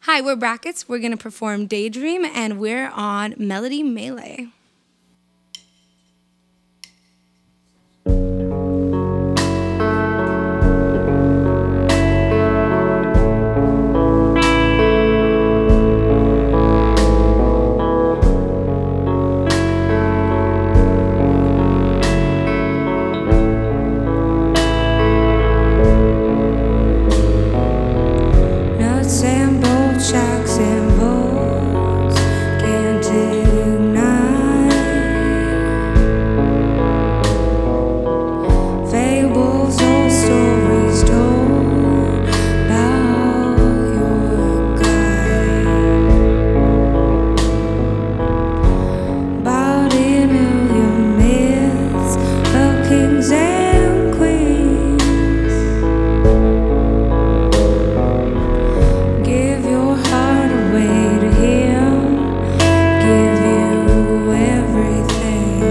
Hi, we're Brackets. We're going to perform Daydream, and we're on Melody Melee. Shocks and bolts can't ignite. Fables or stories told about your guide, about a million myths of kings and queens. Give your heart away to him, give you everything.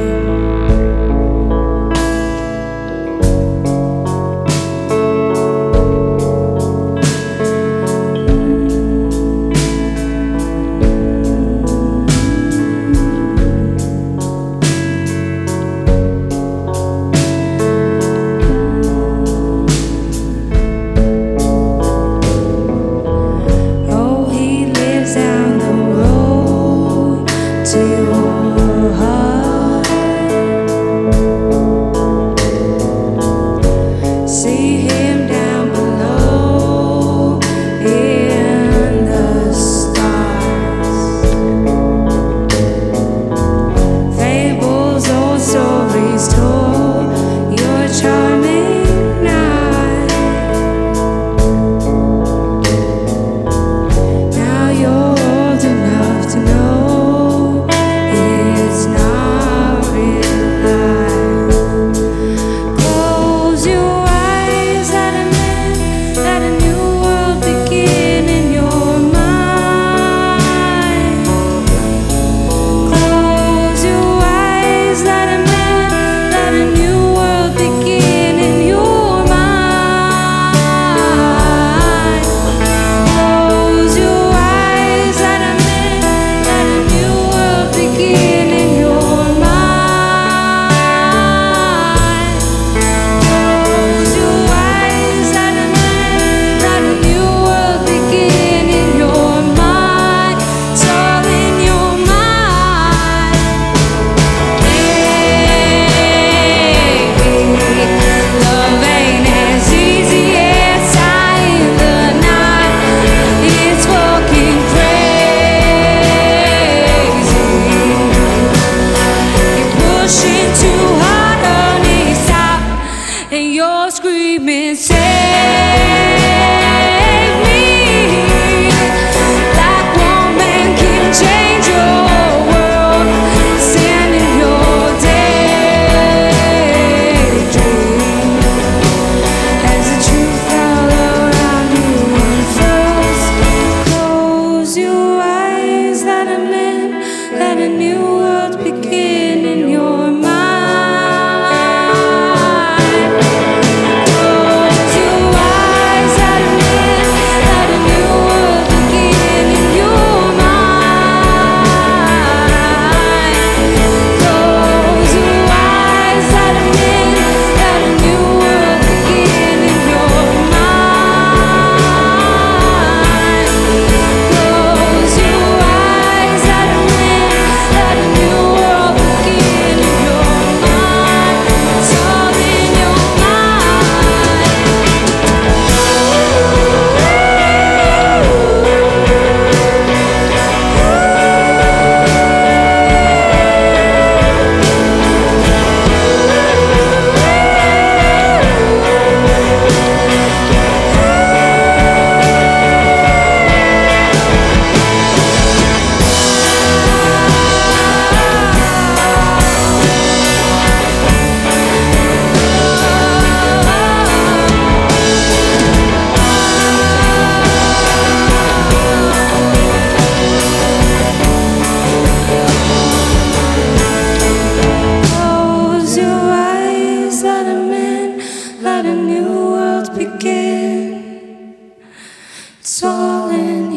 Screaming, save me. Like one man can change your world, sending your daydream. As the truth all around you unfurls, close your eyes, let them in, let a new world begin in your mind. Let a new world begin. It's all in